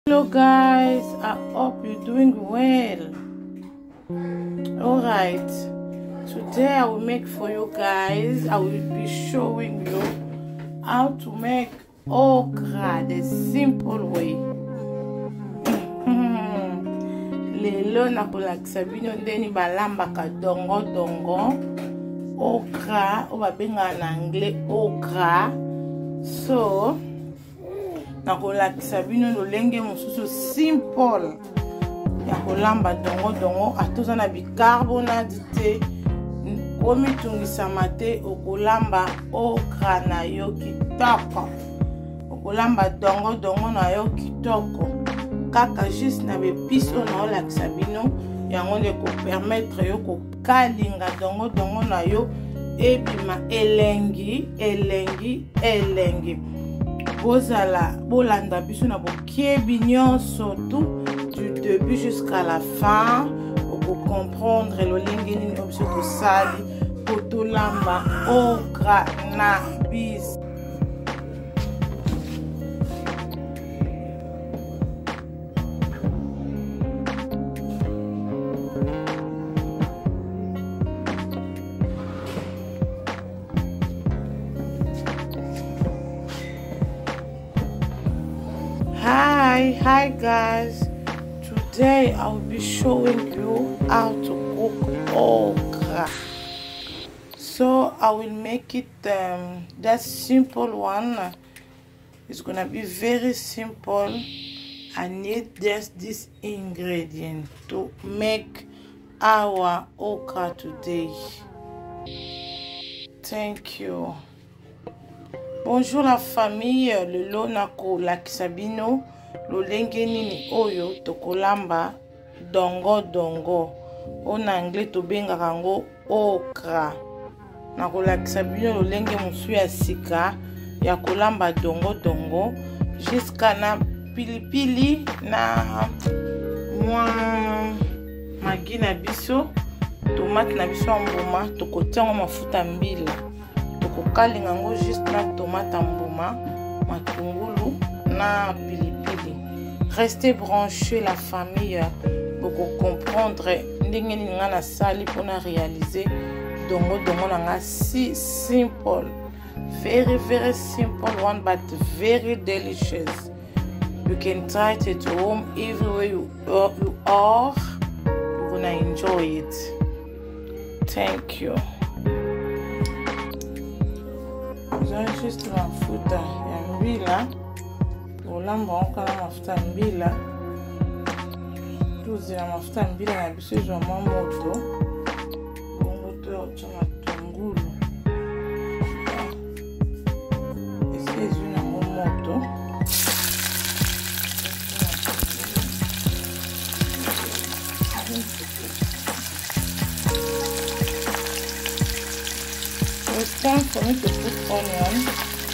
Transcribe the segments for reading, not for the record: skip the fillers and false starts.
Hello guys, I hope you're doing well. Alright, today I will make for you guys, I will be showing you how to make okra the simple way. Lelo nakolakisa bino ndeni balambaka dongo okra, obabenga na anglais okra. So nakolakisa bino lolenge mosusu simple ya kolamba dongo atoza na bicarbonate te komitungisa te okolamba okra na yo kitoko, okolamba dongo na yo kitoko kaka juste na bepiso na olakisa bino yango nde ko permettre yo kokalinga dongo na yo ebima elengi. Bozala bolanda biso na bokiebi nyonso tout du début jusqu'à la fin pour comprendre lolenge nini biso tosali po tolamba okra na biso. Hi guys, today I will be showing you how to cook okra. So I will make it that simple one. It's gonna be very simple. I need just this ingredient to make our okra today. Thank you. Bonjour la famille, le lonako lakisabino. Lolenge nini oyo tokolamba dongo en anglais tobenga kango okra. Nakolakisa bino lolenge mosu ya sika ya kolamba dongo jusqu'à na pilipili na mwa magi na biso, tomate na biso mbuma, tokotiango mafuta mbila, tokokalinga ngo juste na tomate mbuma, matungulu na pilipili. Restez branchés la famille pour comprendre ndenge nini nga na sali pour na réaliser dongo nanga si simple, very simple one but very delicious. You can try it at home everywhere you are. You're gonna enjoy it. Thank you. Juste mafuta ya mbila, olamba okala mafuta mbila, tuzila mafuta mbila na biso ezwa mwa moto, bongo toyotya matungulu esi ezwi nango moto. It's time for me to put onion.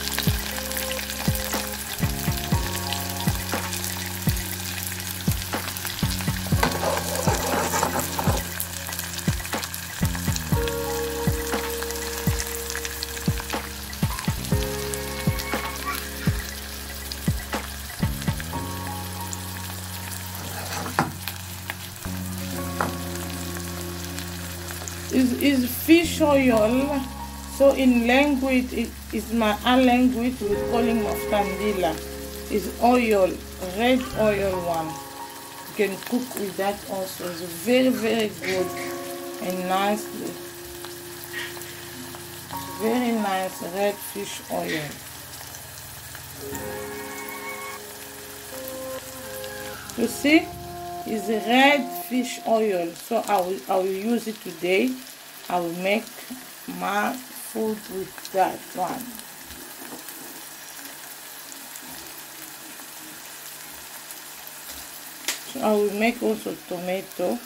Is fish oil. So in language, it is my language, we're calling mafutambila. It's oil, red oil one. You can cook with that also. It's very good and nicely. Very nice red fish oil. You see, it's red fish oil. So I will use it today. I will make my food with that one. So I will make also tomato.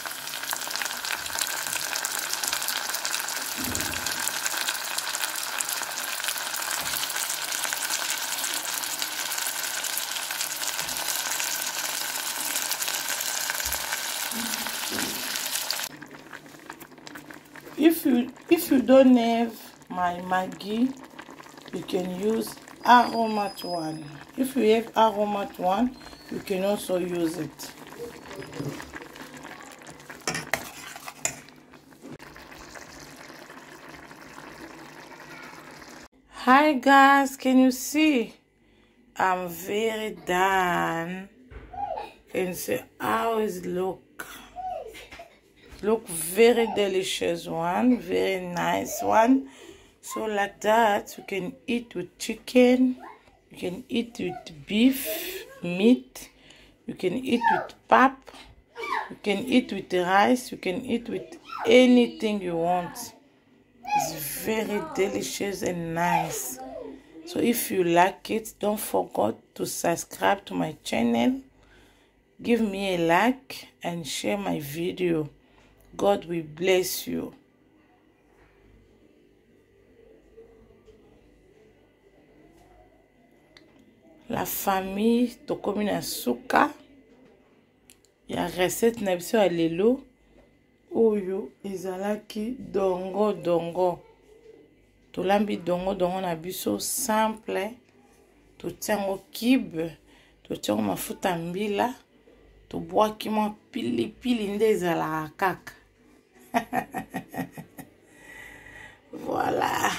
If you don't have my Maggi, you can use Aromat one. If you have Aromat one, you can also use it. Hi guys, can you see? I'm very done. Can you see how it look? Look very delicious one, very nice one. So like that, you can eat with chicken, you can eat with beef, meat, you can eat with pap, you can eat with rice, you can eat with anything you want. It's very delicious and nice. So if you like it, don't forget to subscribe to my channel. Give me a like and share my video. God will bless you. La famille tokomi na suka ya recette na biso ya lelo oyo ezalaki dongo dongo. Tolambi dongo dongo na biso simple, totiango kibe, totiango mafuta mbila, tobwaki mwa pilipili nde ezalaka kaka. Voilà.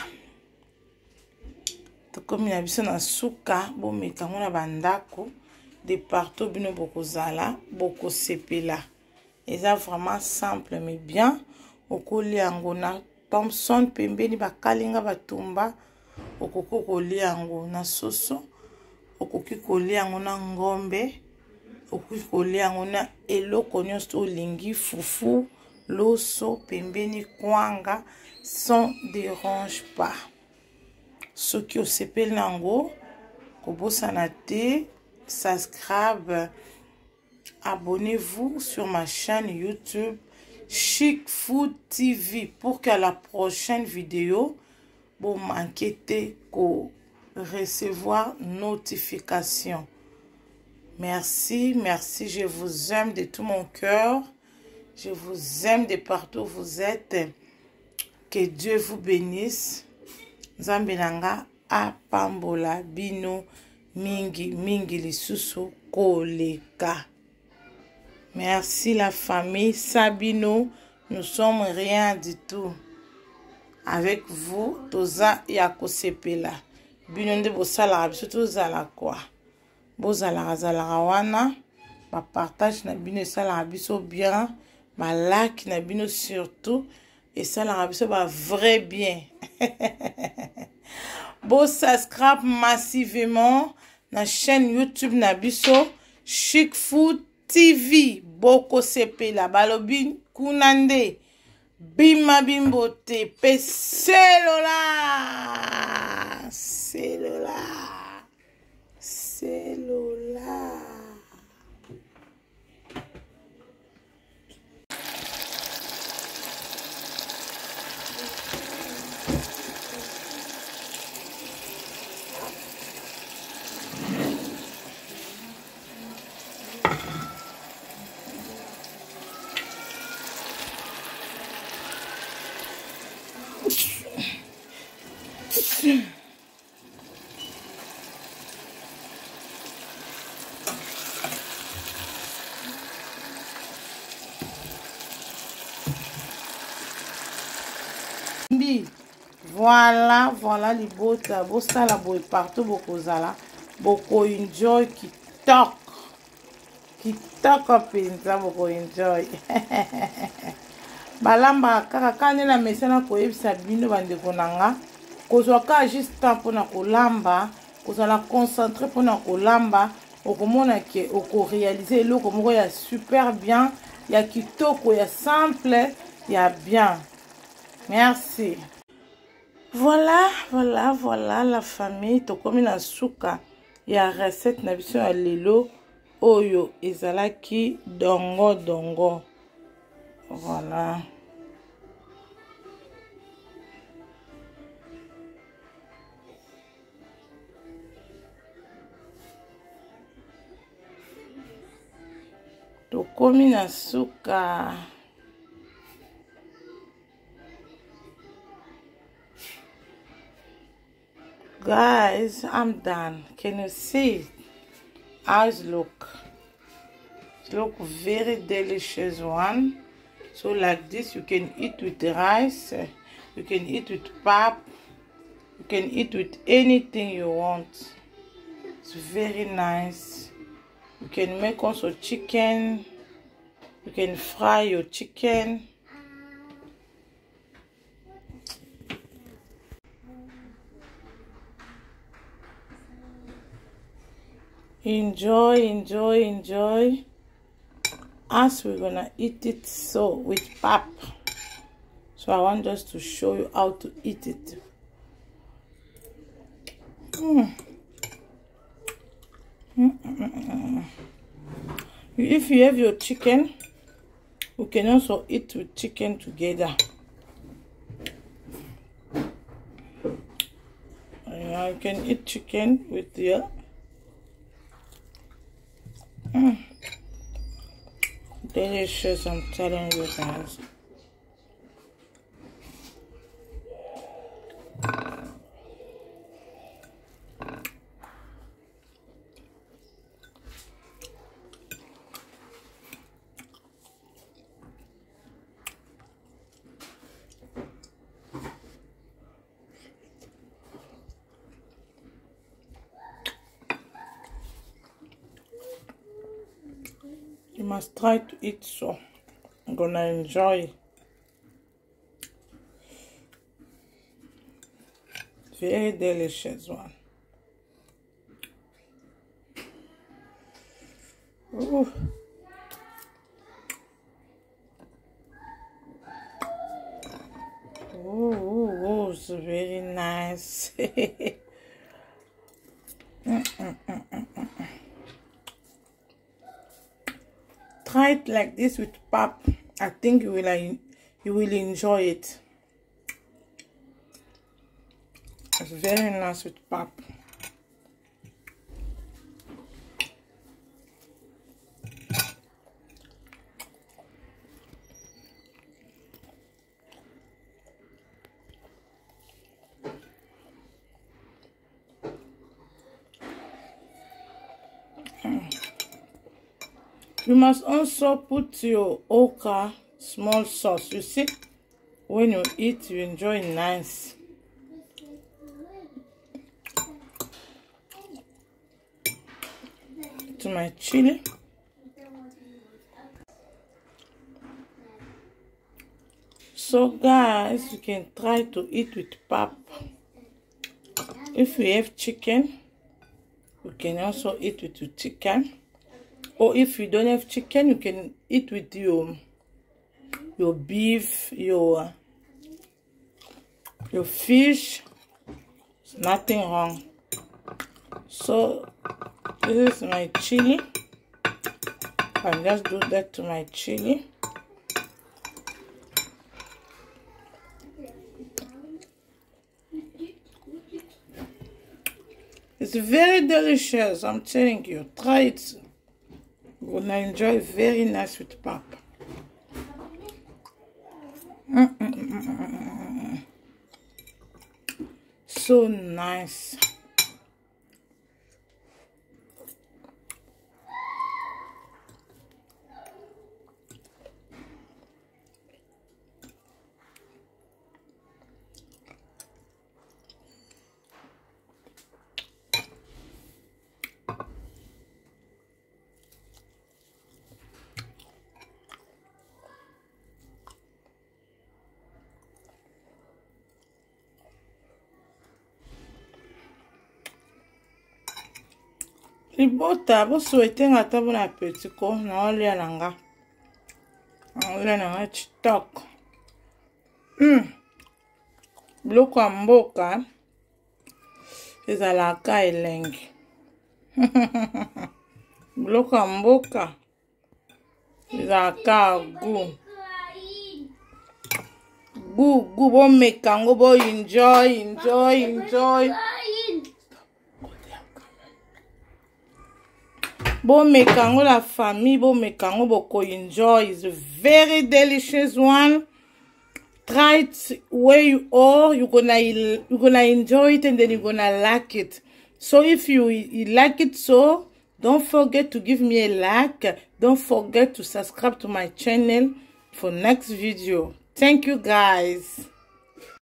Tokomi na biso na suka, bomekango na bandako, de partout bino bokozala, bokosepela. Eza vraiment simple mais bien. Okolia yango na Thompson pembeni bakalinga batumba, okoko kolia yango na soso, okoki kolia yango na ngombe, okoki kolia yango na eloko nyonso olingi, fufu, loso, pembeni kwanga, ça dérange pas. Soki osepeli nango, kobosana te, subscribe, abonnez-vous sur ma chaîne YouTube Chic Food TV pour qu'à la prochaine vidéo, vous manquez ko recevoir notification. Merci, merci, je vous aime de tout mon cœur. Je vous aime de partout où vous êtes. Que Dieu vous bénisse. Zambelanga apambola bino mingi mingi lisusu koleka. Merci la famille Sabino, nous sommes rien du tout. Avec vous, toza yako sepela. Bino nde bosala biso tozala kwa. Bozala zala wana, ba partage na bino sala biso bien, ba like na bino surtout et sala biso ba vrai bien. Bo subscribe massivement na chaîne YouTube na biso Chic Food TV. Boko sepela balobi kunande bima bimbote pe selola selola. Voilà, voilà les bottes, bossa la boy partout bokozala, boko enjoy kitok penza boko enjoy. Balamba kaka kane na mesana koyebisa bino bandeko nanga, kozwa ka juste temps pona kolamba, kozala concentré pona kolamba, okomona ke oko réaliser eloko moko ya super bien, ya kitoko, ya simple, ya bien. Merci. Voilà, voilà, voilà la famille. Tokomi na suka ya recette na biso ya lelo oyo ezalaki dongo dongo. Voilà. Tokomi na suka. Guys, I'm done. Can you see? eyes look. It look very delicious one. So like this, you can eat with rice, you can eat with pap, you can eat with anything you want. It's very nice. You can make also chicken. You can fry your chicken. Enjoy, enjoy, enjoy. As we're gonna eat it so with pap. So I want just to show you how to eat it. If you have your chicken, you can also eat with chicken together. You can eat chicken with your delicious, I'm telling you guys. You must try to eat so. I'm gonna enjoy. Very delicious one. Ooh. Oh, it's very nice. Try it like this with pap. I think you will enjoy it. It's very nice with pap. You must also put your okra small sauce. You see, when you eat, you enjoy nice. To my chili. So guys, you can try to eat with pap. If you have chicken, you can also eat with your chicken. Or if you don't have chicken, you can eat with your beef, your fish. There's nothing wrong. So this is my chili. I'll just do that to my chili. It's very delicious, I'm telling you. Try it. You're gonna enjoy. Very nice with pap. So nice. Libota, vous souhaitez un bon appétit, non, on l'a langa. On l'a langa, chitok. Bloko amboka, ezalaka elengi. Bloko amboka, ezalaka gu. Gu, bo mekango, bo enjoy. Bo mekango la famille, bo mekango boko enjoy. It's a very delicious one. Try it where you are. You're gonna enjoy it and then you're gonna like it. So if you like it, so Don't forget to give me a like. Don't forget to subscribe to my channel for next video. Thank you guys.